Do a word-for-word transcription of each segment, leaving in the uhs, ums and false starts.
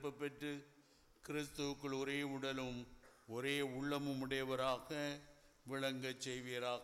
நிரப்ப பெற்று கிறிஸ்துவுக்குள் ஒரே உடலும் ஒரே உள்ளமும் உடையவராக விளங்கச் செய்வீராக.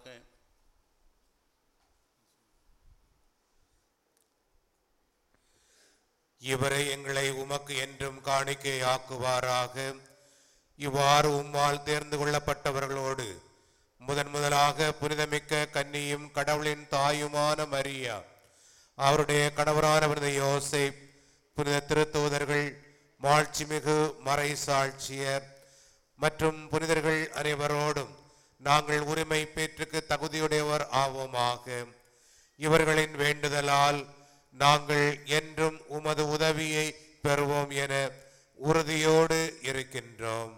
இவரை எங்களை உமக்கு என்றும் காணிக்கையாக்குவாராக. இவ்வாறு உம்மால் தேர்ந்து கொள்ளப்பட்டவர்களோடு முதன் முதலாக புனிதமிக்க கன்னியும் கடவுளின் தாயுமான மரியா, அவருடைய கணவரான புனித யோசேப், புனித திருத்தூதர்கள், மாட்சிமிகு மறை சாட்சியர் மற்றும் புனிதர்கள் அனைவரோடும் நாங்கள் உரிமை பேற்றுக்கு தகுதியுடையவர் ஆவோமாக. இவர்களின் வேண்டுதலால் நாங்கள் என்றும் உமது உதவியை பெறுவோம் என உறுதியோடு இருக்கின்றோம்.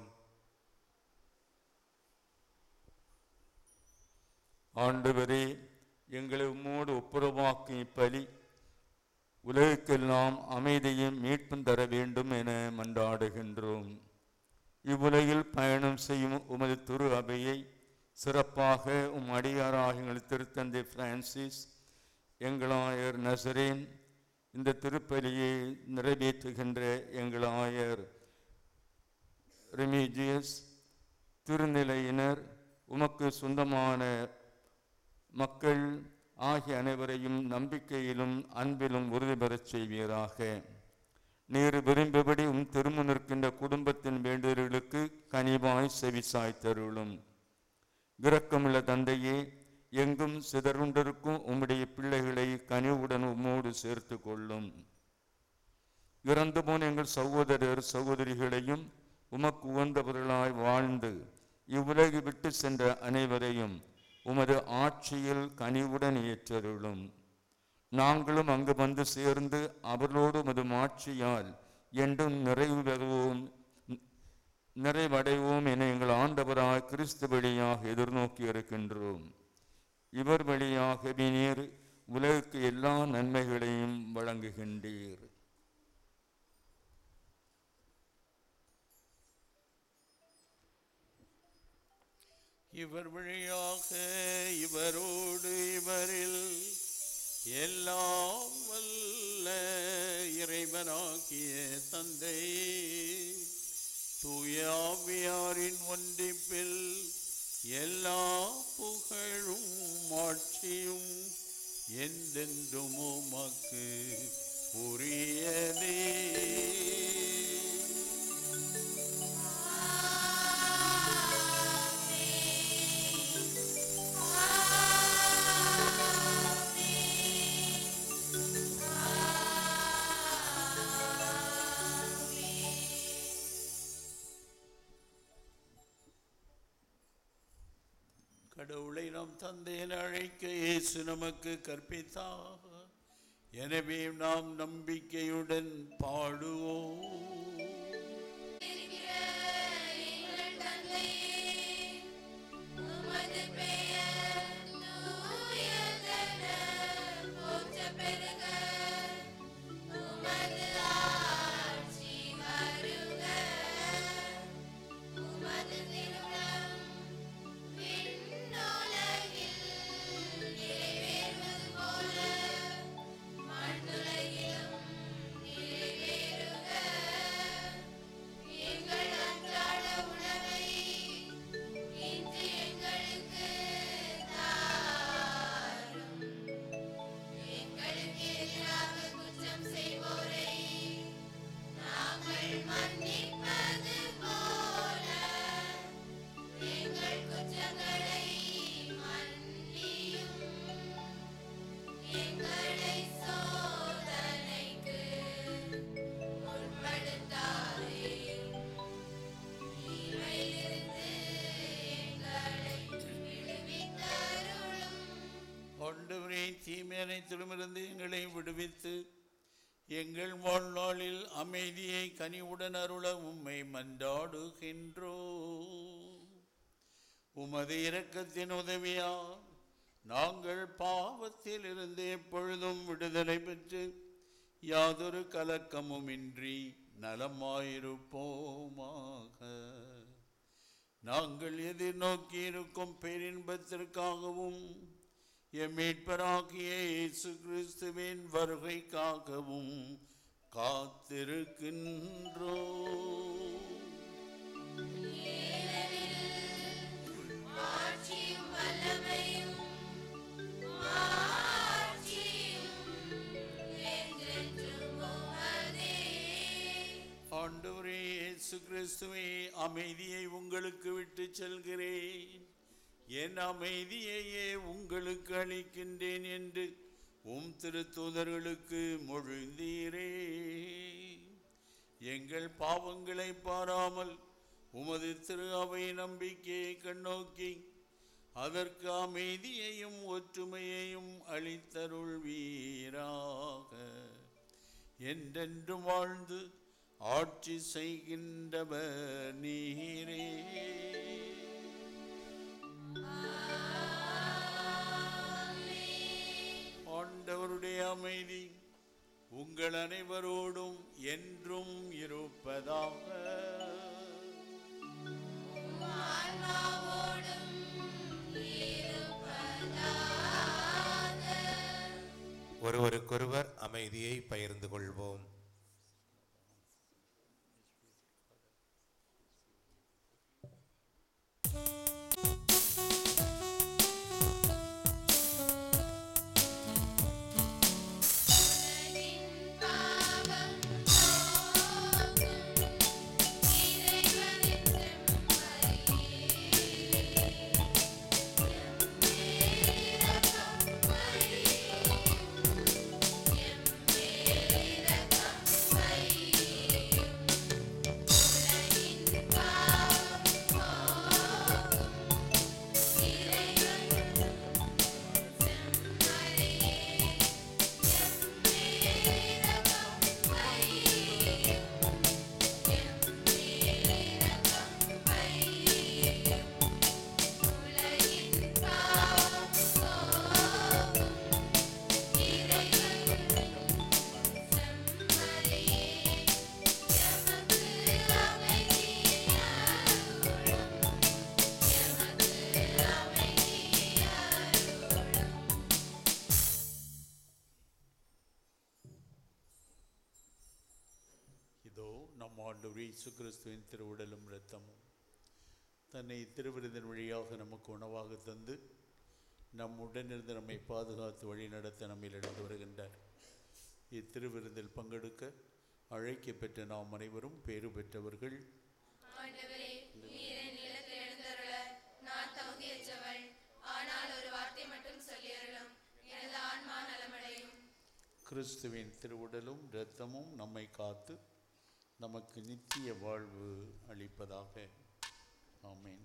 ஆண்டவரே, எங்களை உம்மோடு ஒப்புரவாக்கி பலி உலகுக்கெல்லாம் அமைதியும் மீட்பும் தர வேண்டும் என மன்றாடுகின்றோம். இவ்வுலகில் பயணம் செய்யும் உமது திரு அவையை சிறப்பாக உம் அடியாராக எங்கள் திருத்தந்தை பிரான்சிஸ், எங்களாயர் நசரேன், இந்த திருப்பலியை நிறைவேற்றுகின்ற எங்களாயர் ரெமிஜியஸ், திருநிலையினர், உமக்கு சொந்தமான மக்கள் ஆகிய அனைவரையும் நம்பிக்கையிலும் அன்பிலும் உறுதி பெறச் செய்வீராக. நீர் விரும்பியபடி உம் திரும்ப நிற்கின்ற குடும்பத்தின் வேண்டுதல்களுக்கு கனிவாய் செவிசாய் தருளும். இரக்கமுள்ள தந்தையே, எங்கும் சிதறுண்டிருக்கும் உம்முடைய பிள்ளைகளை கனிவுடன் உம்மோடு சேர்த்து கொள்ளும். இறந்து போன எங்கள் சகோதரர் சகோதரிகளையும் உமக்கு உகந்தவர்களாய் வாழ்ந்து இவ்வுலகை விட்டு சென்ற அனைவரையும் உமது ஆட்சியில் கனிவுடன் ஏற்றருளும். நாங்களும் அங்கு வந்து சேர்ந்து அவர்களோடு உமது ஆட்சியால் என்றும் நிறைவு பெறுவோம் நிறைவடைவோம் என எங்கள் ஆண்டவராய் கிறிஸ்து வழியாக எதிர்நோக்கி இருக்கின்றோம். இவர் வழியாக நீர் உலகுக்கு எல்லா நன்மைகளையும் வழங்குகின்றீர். இவர் வழியாக இவரோடு இவரில் எல்லாம் வல்ல இறைவனாகிய தந்தை தூய ஆவியாரின் ஒன்றிப்பில் எல்லா புகழும் ஆட்சியும் என்றென்றும் உமக்கு உரியதே. கடவுளை நாம் தந்தையின் அழைக்க இயேசு நமக்கு கற்பித்தார். எனவே நாம் நம்பிக்கையுடன் பாடுவோம். தீமையனைத்திலுமிருந்து எங்களை விடுவித்து எங்கள் வாழ்நாளில் அமைதியை கனிவுடன் அருள உம்மை மன்றாடுகின்றோம். உமது இரக்கத்தின் உதவியால் நாங்கள் பாவத்தில் இருந்து எப்பொழுதும் விடுதலை பெற்று யாதொரு கலக்கமுமின்றி நலமாயிருப்போமாக. நாங்கள் எதிர்நோக்கி இருக்கும் பேரின்பத்திற்காகவும் எம் மீட்பராகிய இயேசு கிறிஸ்துவின் வருகைக்காகவும் காத்திருக்கின்றோம். கிறிஸ்துவே, அமைதியை உங்களுக்கு விட்டு செல்கிறேன், என் அமைதியையே உங்களுக்கு அளிக்கின்றேன் என்று உம் திருத்தூதர்களுக்கு மொழிந்தீரே. எங்கள் பாவங்களை பாராமல் உமது திரு அவை நம்பிக்கையை கண்ணோக்கி அதற்கு அமைதியையும் ஒற்றுமையையும் அளித்தருள்வீராக. என்றென்றும் வாழ்ந்து ஆட்சி செய்கின்றவர் நீரே. ஆண்டவருடைய அமைதி உங்கள் அனைவரோடும் என்றும் இருப்பதாக. ஒருவருக்கொருவர் அமைதியை பகிர்ந்து கொள்வோம். ஆண்டவர் இயேசு கிறிஸ்துவின் திருவுடலும் இரத்தமும் தன்னை திருவிருந்தின் வழியாக நமக்கு உணவாக தந்து நம் உடனிருந்து நம்மை பாதுகாத்து வழி நடத்த நம்மில் இழந்து வருகின்றார். இத்திருவிருந்தில் பங்கெடுக்க அழைக்கப்பெற்ற நாம் அனைவரும் பேறு பெற்றவர்கள். கிறிஸ்துவின் திருவுடலும் இரத்தமும் நம்மை காத்து நமக்கு நித்திய வாழ்வு அளிப்பதாக. ஆமென்.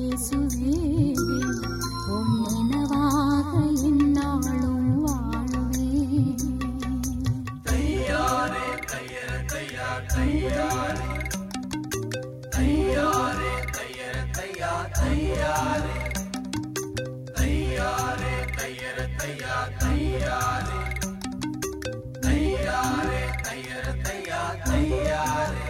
இயேசுவே உன் நினைவாக எந்நாளும் வாழுவேன். தையாரே தையர தையா தையாரே தையாரே தையர தையா தையாரே தையாரே தையர தையா தையாரே தையாரே தையர தையா தையாரே.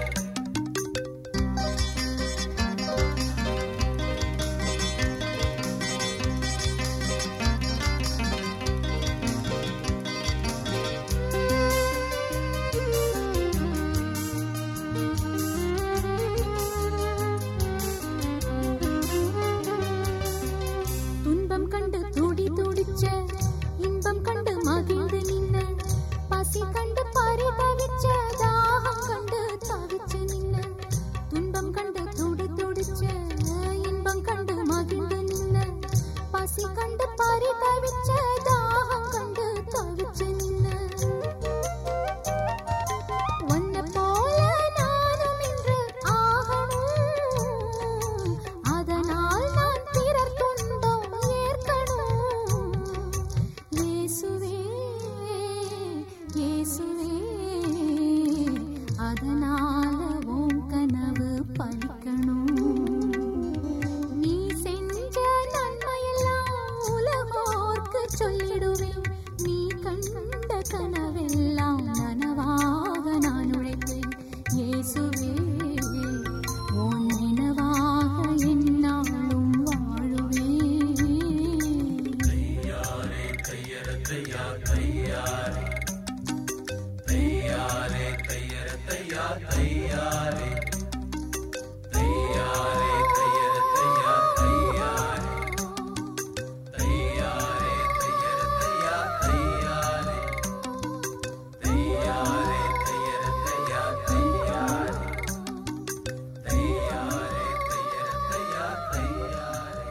துன்பம் கண்டு துடி துடிச்ச, இன்பம் கண்டு மகிழ்ந்து நின்ன, பசி கண்டு பரிதவிச்ச, தாகம் கண்டு தவிச்சு நின்ன. துன்பம் கண்டு துடி துடிச்ச, இன்பம் கண்டு மகிழ்ந்து நின்ன, பசி கண்டு பரிதவிச்ச, தாகம் கண்டு தவிச்சு நின்ன. உன்னை போல நானும் இன்று ஆகணும், அதனால் நான் பிறர் துன்பம் ஏற்கணும். இயேசுவே இயேசுவே அதனால உன் கனவு பலிக்கணும். நீ செஞ்ச நன்மையெல்லாம் உலகோர்க்கு சொல்லிடுவேன். நீ கண்ட கனவெல்லாம் நனவாக நான் உழைப்பேன். இயேசுவே உன் நினைவாக எந்நாளும் வாழுவேன். தையாரே தையர தையா தையாரே தையாரே தையர தையா தையாரே தையாரே தையர தையா தையாரே தையாரே தையர தையா தையாரே தையாரே தையர தையா தையாரே தையாரே தையர தையா தையாரே.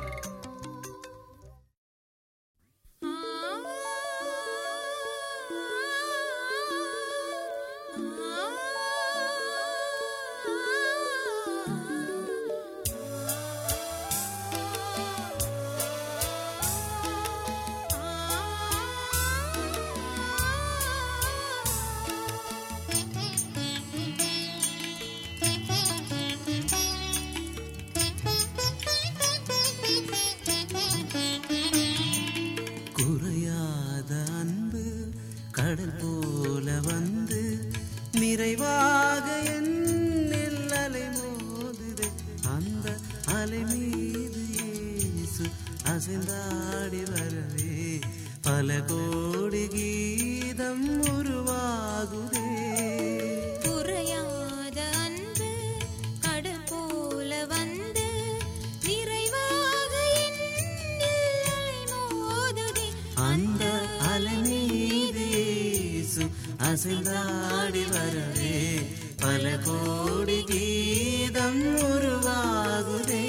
குறையாத அன்பு கடல் போல வந்து நிறைவாக என்னில் அலை மோதுதே. அந்த அலை மீது இயேசு அசைந்தாடி வரவே பல கோடி கீதம் உருவாகுதே. குறையாத அன்பு கடல் போல வந்து நிறைவாக என்னில் அலை மோதுதே. அந்த அலை மீது இயேசு அசைந்தாடி வரவே பல கோடி கீதம் உருவாகுதே.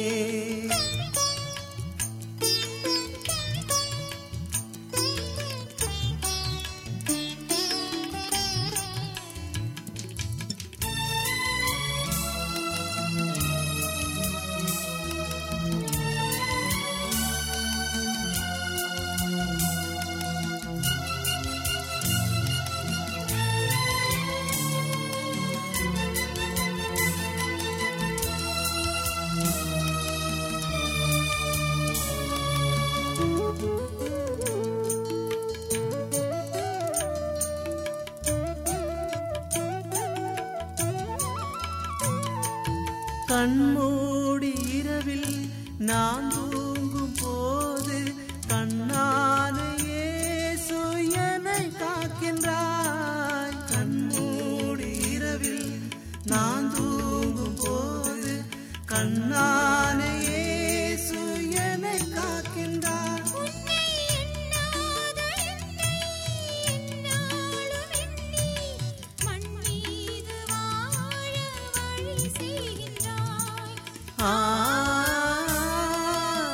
கண்மூடி இரவில் நான் தூங்கும் போது கண்ணான இயேசு என்னை காக்கின்றாய். கண்மூடி இரவில் நான் தூங்கும் போது கண்ணான இயேசு என்னை காக்கின்றாய். உன்னை எண்ணாத என்னை எந்நாளும் எண்ணி மண் மீது வாழ வழி செய்கின்றாய். ஆ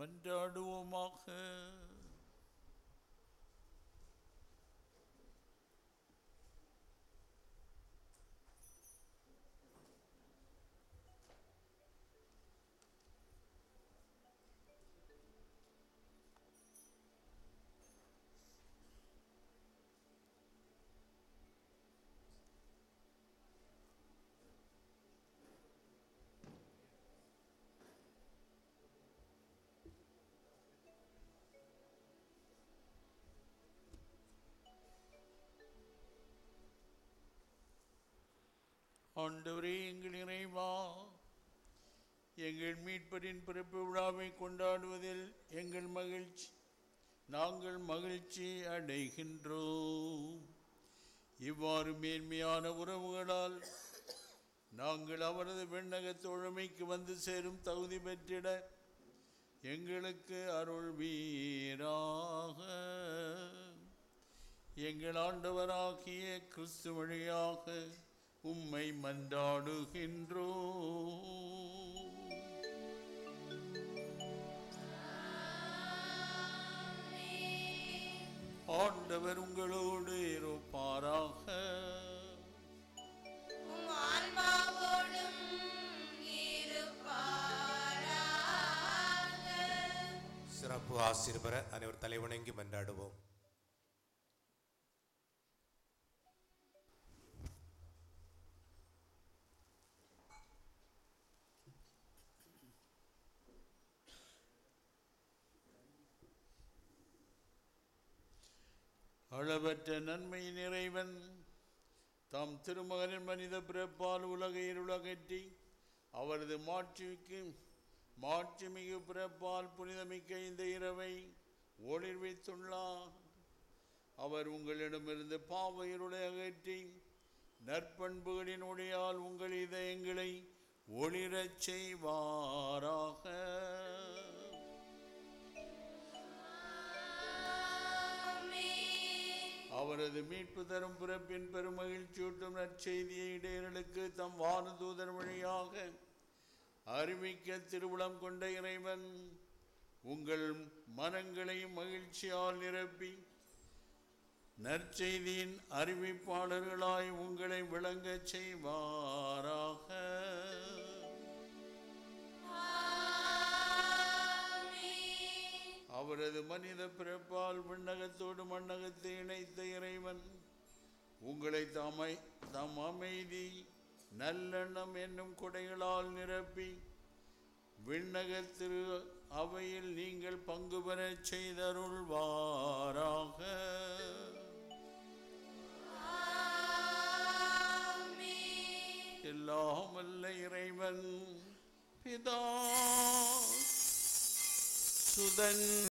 மன்றாடுவோமாக. ஆண்டவரே எங்கள் இறைவா, எங்கள் மீட்பரின் பிறப்பு விழாவை கொண்டாடுவதில் எங்கள் மகிழ்ச்சி நாங்கள் மகிழ்ச்சி அடைகின்றோம். இவ்வாறு மேன்மையான உறவுகளால் நாங்கள் அவரது விண்ணக தோழமைக்கு வந்து சேரும் தகுதி பெற்றிட எங்களுக்கு அருள் வீராக. எங்கள் ஆண்டவராகிய கிறிஸ்து வழியாக உம்மை மன்றாடுகின்றோம். ஆண்டவர் உங்களோடு இருப்பாராக. சிறப்பு ஆசீர் பெற அனைவர் தலைவணங்கி மன்றாடுவோம். அளவற்ற நன்மை நிறைவன் தாம் திருமகனின் மனித பிறப்பால் உலகை இருளகற்றி அவரது மாட்சிக்கு மாட்சிமிகு பிறப்பால் புனிதமிக்க இந்த இரவை ஒளிர்வித்துள்ளார். அவர் உங்களிடமிருந்து பாவ இருளை அகற்றி நற்பண்புகளின் ஒளியால் உங்கள் இதயங்களை ஒளிரச் செய்வாராக. அவரது மீட்பு தரும் பிறப்பின் பெருமகிழ்ச்சியூட்டும் நற்செய்தியை இடையர்களுக்கு தம் வானதூதர் வழியாக அறிவிக்க திருவுளம் கொண்ட இறைவன் உங்கள் மனங்களை மகிழ்ச்சியால் நிரப்பி நற்செய்தியின் அறிவிப்பாளர்களாய் உங்களை விளங்கச் செய்வாராக. அவரது மனித பிறப்பால் விண்ணகத்தோடு மண்ணகத்தை இணைத்த இறைவன் உங்களை தாமை தம் அமைதி நல்லெண்ணம் என்னும் கொடைகளால் நிரப்பி விண்ணக திரு அவையில் நீங்கள் பங்கு பெறச் செய்தருள்வாராக. எல்லாம் வல்ல இறைவன் பிதா சுதன்